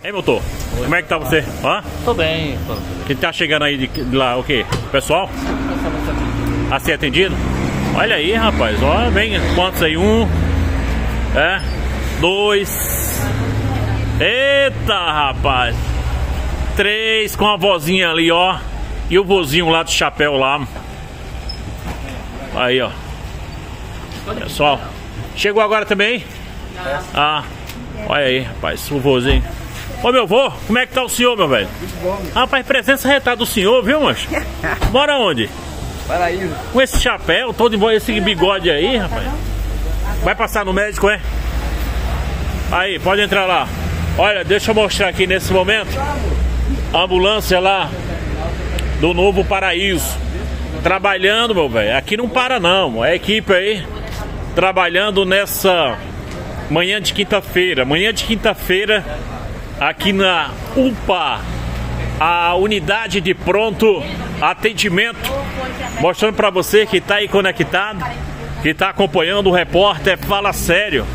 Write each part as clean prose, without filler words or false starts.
Ei, motor, como é que tá você? Hã? Tô bem. Quem tá chegando aí de lá, o quê? Pessoal? A ser atendido? Olha aí, rapaz, ó, vem quantos aí? 1, 2. Eita, rapaz. 3 com a vozinha ali, ó. E o vozinho lá do chapéu lá. Aí, ó. Pessoal, chegou agora também? Ah, olha aí, rapaz, o vozinho. Ô, meu vô, como é que tá o senhor, meu velho? Muito bom. Rapaz, presença retada do senhor, viu, mancho? Mora onde? Paraíso. Com esse chapéu, todo embora, esse bigode aí, rapaz. Vai passar no médico, é? Aí, pode entrar lá. Olha, deixa eu mostrar aqui nesse momento a ambulância lá do Novo Paraíso. Trabalhando, meu velho. Aqui não para não. É a equipe aí trabalhando nessa manhã de quinta-feira. Manhã de quinta-feira aqui na UPA, a unidade de pronto atendimento, mostrando para você que tá aí conectado, que tá acompanhando o repórter Fala Sério.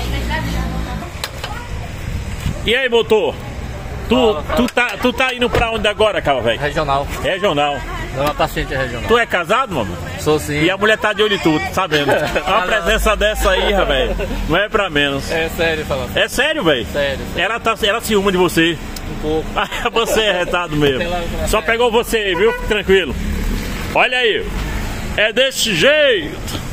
E aí, motor? Tu tá indo pra onde agora, cara, velho? Regional. Regional. Uma paciente regional. Tu é casado, mano? Sou sim. E a mulher tá de olho em tudo, sabendo. Uma presença dessa aí, velho, não é pra menos. É sério falando. É sério, velho? Sério. Ela ciúma de você. Um pouco. Você é retado mesmo. Só pegou você aí, viu? Tranquilo. Olha aí. É desse jeito.